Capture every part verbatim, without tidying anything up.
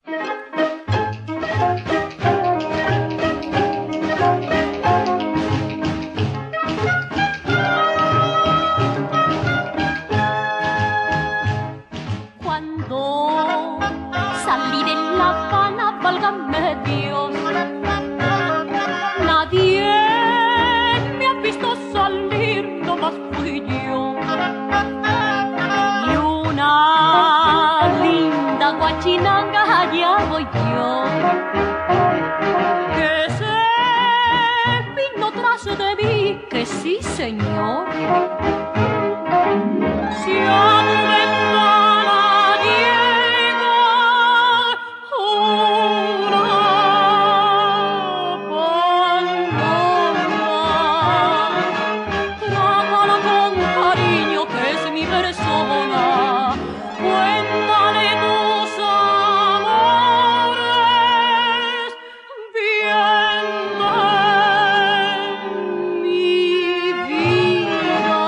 Cuando salí de La Habana, válgame Dios, nadie me ha visto salir, nomás fui yo. Y una linda guachinanga, allá voy yo, que se vino tras de mí, que sí, señor. Si a tu ventana llega una paloma, trátala con cariño, que es mi persona. Cuéntale tus amores bien de mi vida.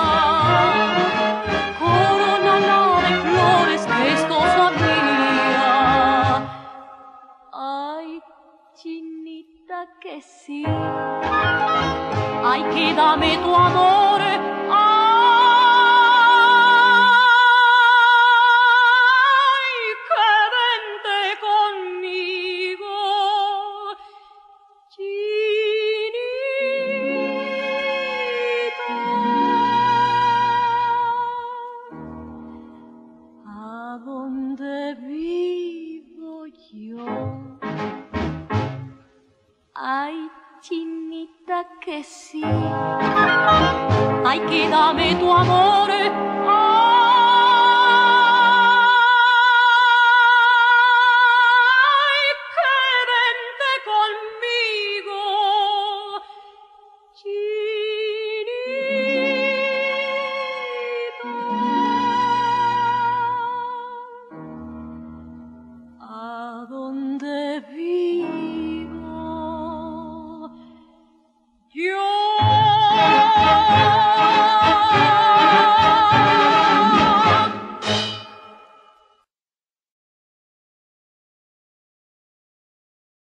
Corónala de flores, que es cosa mía. Ay, chinita, que sí. Ay, que dame tu amor. Ay, que vente conmigo, chinita. ¿A dónde vivo yo? Ay, chinita, que sí.